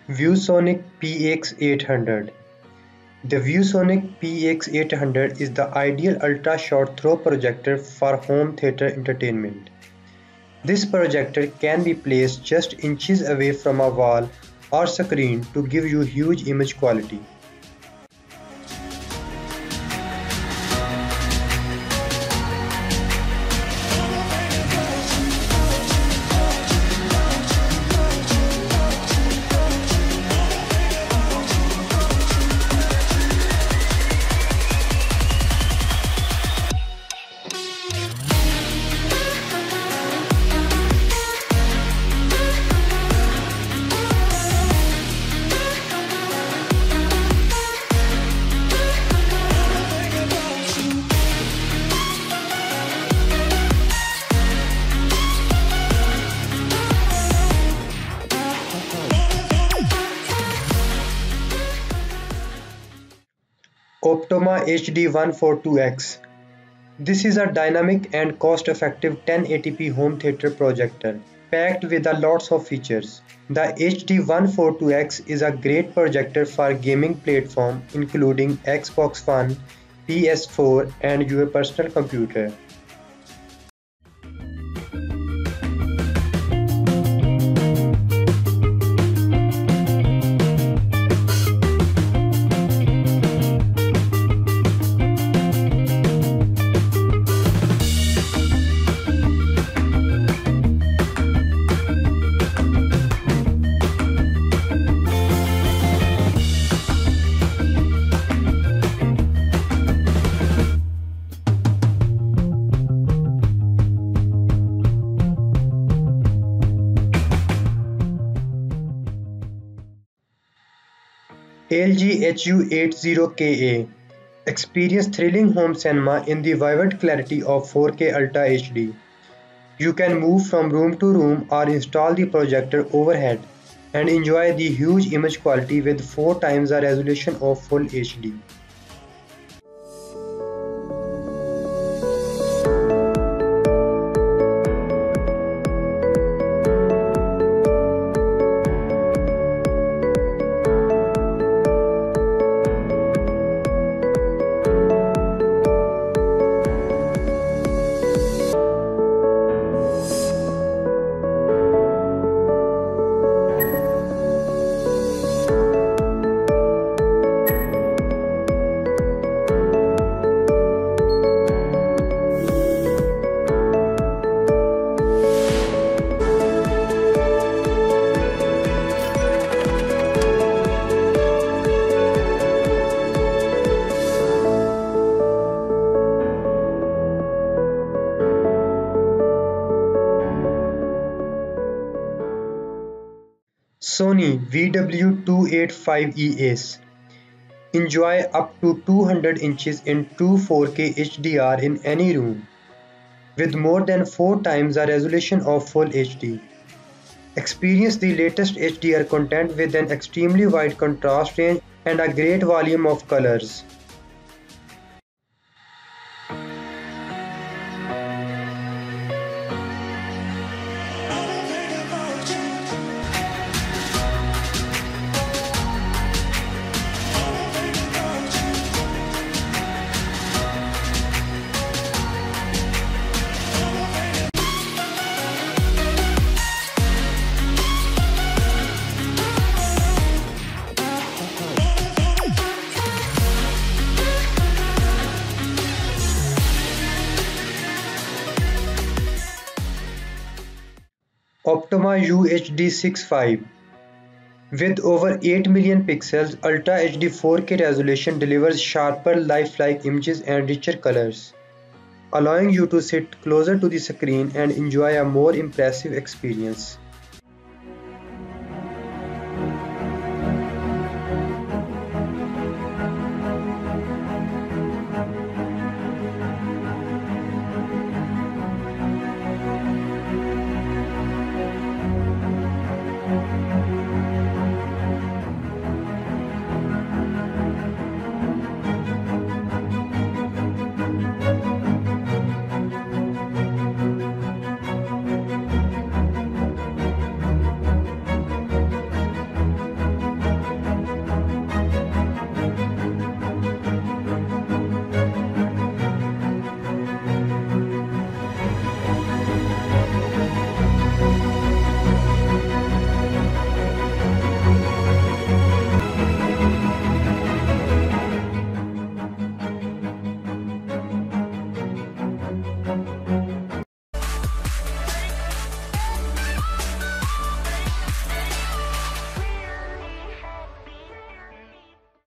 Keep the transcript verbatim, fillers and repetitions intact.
ViewSonic P X eight hundred. The ViewSonic P X eight hundred is the ideal ultra-short throw projector for home theater entertainment. This projector can be placed just inches away from a wall or screen to give you huge image quality. Optoma H D one forty-two X. This is a dynamic and cost-effective ten eighty p home theater projector, packed with a lots of features. The H D one forty-two X is a great projector for gaming platform including Xbox One, P S four and your personal computer. L G H U eighty K A. Experience thrilling home cinema in the vivid clarity of four K Ultra H D. You can move from room to room or install the projector overhead and enjoy the huge image quality with four times the resolution of Full H D. Sony V W two eighty-five E Ace. Enjoy up to two hundred inches in true four K H D R in any room, with more than four times the resolution of Full H D. Experience the latest H D R content with an extremely wide contrast range and a great volume of colors. Optoma U H D sixty-five. With over eight million pixels, Ultra H D four K resolution delivers sharper, lifelike images and richer colors, allowing you to sit closer to the screen and enjoy a more impressive experience.